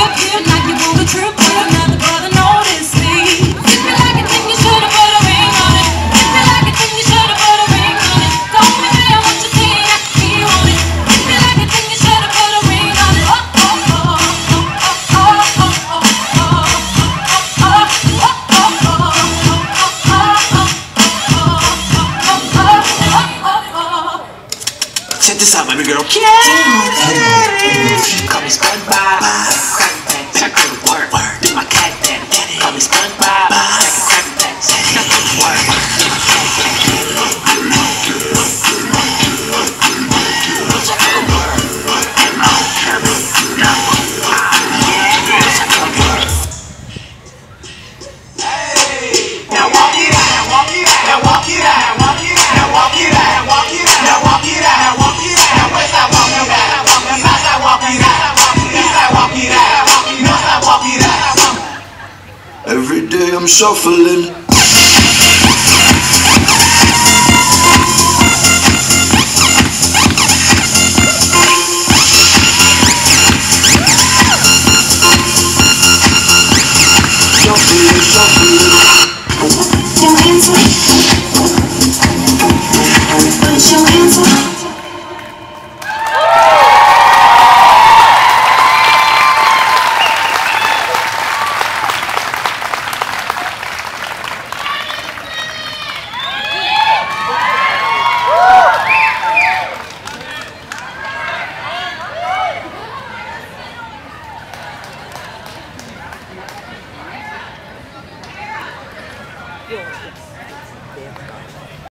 up here like you want a trip, but another brother noticed me. If you like it, then you should've put a ring on it. If you like it, then you should've put a ring on it. Go with me, I want you saying I can be on it. If you like it, then you should've put a ring on it. Oh, oh, oh, oh, oh, oh, oh, Check this out, my big girl. Call me SpongeBob. Crack word. Do my cat daddy. Call me SpongeBob. Now walk it out. Now walk it out. Now walk it out. Now walk it out. Now walk it out. Now walk it out. Now walk it out. Now west side walk it out. South side walk it out. East side walk it out. North side walk it out. Every day I'm shuffling.